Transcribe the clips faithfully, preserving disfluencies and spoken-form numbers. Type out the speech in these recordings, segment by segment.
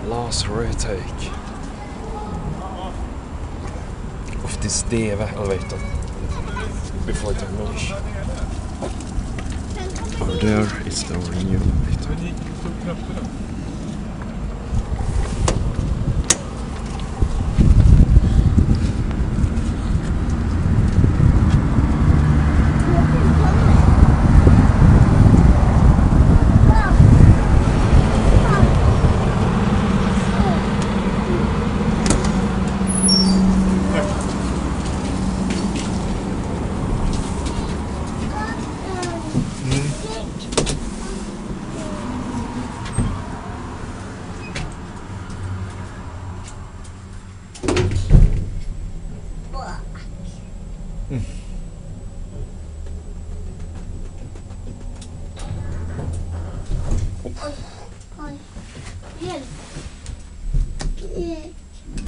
last retake of this D V elevator before demolition. Over there is the new elevator. Mm. Oj, oj. Hjälp. Hjälp.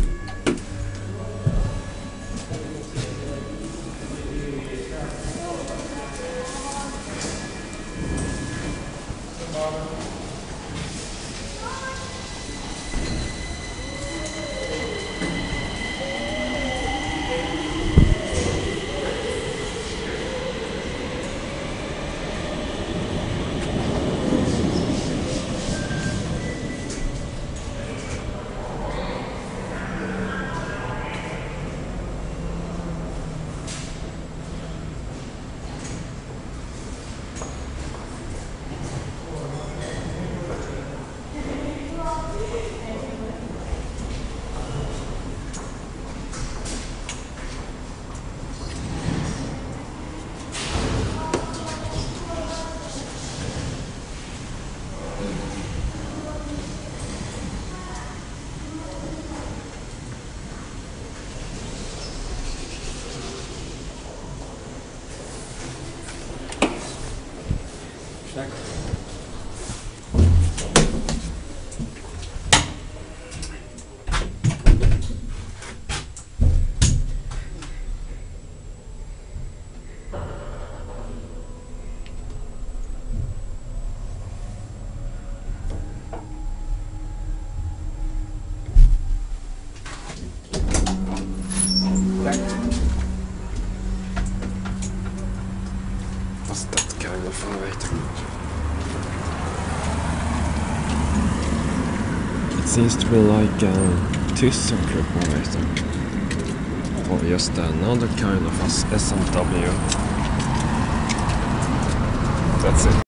Tack. What's that kind of elevator? It seems to be like a ThyssenKrupp elevator, or just another kind of S M W. That's it.